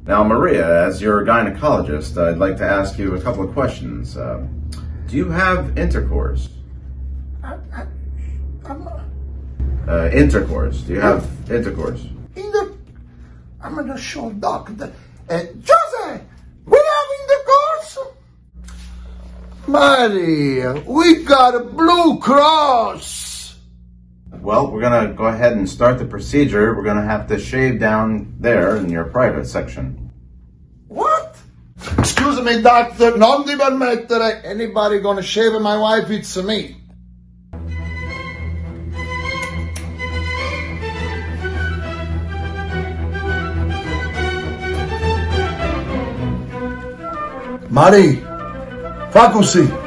Now, Maria, as your gynecologist, I'd like to ask you a couple of questions. Do you have intercourse? Intercourse. Do you have intercourse? I'm not sure, doctor. Jose, we have intercourse? Maria, we got a Blue Cross. Well, we're going to go ahead and start the procedure. We're going to have to shave down there in your private section. What? Excuse me, doctor, non di permettere. Anybody gonna shave my wife, it's me. Mari, fa così.